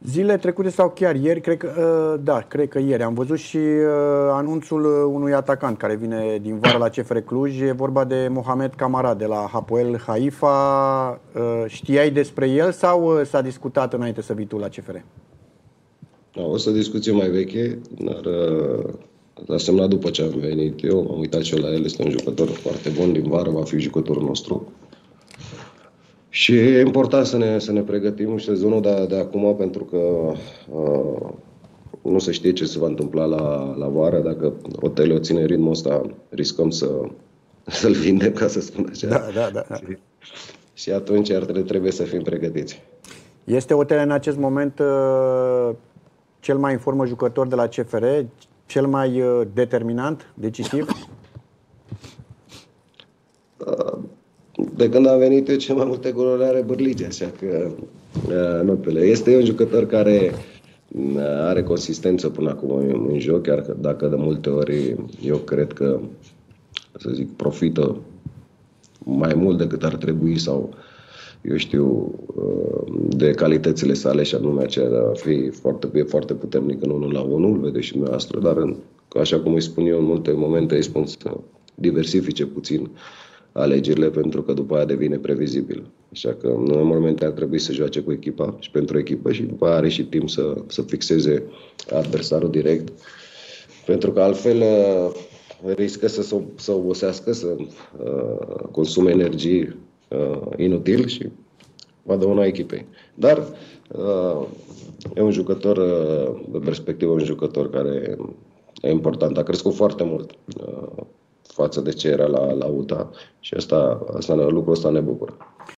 Zilele trecute sau chiar ieri, cred că ieri am văzut și anunțul unui atacant care vine din vară la CFR Cluj. E vorba de Mohamed Camara de la Hapoel Haifa. Știai despre el sau s-a discutat înainte să vii tu la CFR? O să discuție mai veche, dar a semnat după ce am venit eu. M-am uitat și eu la el, este un jucător foarte bun din vară, va fi jucătorul nostru. Și e important să ne pregătim sezonul de acum, pentru că nu se știe ce se va întâmpla la vară. Dacă hotelul o ține ritmul ăsta, riscăm să-l vindem, ca să spun așa. Da. Și atunci trebuie să fim pregătiți. Este Otel în acest moment cel mai în formă jucător de la CFR, cel mai determinant, decisiv? De când am venit eu, cel mai multe goluri are Bârlige, așa că notele. Este un jucător care are consistență până acum în joc, chiar dacă de multe ori eu cred că, să zic, profită mai mult decât ar trebui sau, eu știu, de calitățile sale, și anume aceea de a fi foarte puternic în 1 la 1, îl vedeți și dumneavoastră, dar așa cum îi spun eu, în multe momente îi spun să diversifice puțin alegerile, pentru că după aia devine previzibil. Așa că în momente ar trebui să joace cu echipa și pentru echipă, și după aia are și timp să fixeze adversarul direct, pentru că altfel riscă să obosească, să consume energie inutil și va dăuna echipei. Dar e un jucător, de perspectivă, un jucător care e important. A crescut foarte mult față de ce era la UTA și lucrul ăsta ne bucură.